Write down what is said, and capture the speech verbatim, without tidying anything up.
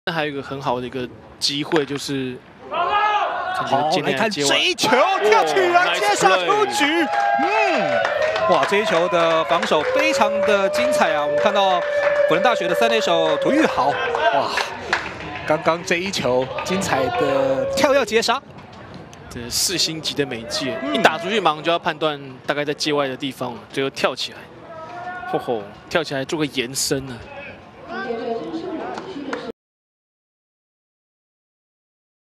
那还有一个很好的一个机会，就是好来看这一球跳起来接杀出局，嗯，哇，这一球的防守非常的精彩啊！我们看到辅仁大学的三垒手涂玉豪，哇，刚刚这一球精彩的跳跃接杀， 这四星级的美界，嗯、一打出去马上就要判断大概在界外的地方，最后跳起来，吼吼，跳起来做个延伸啊。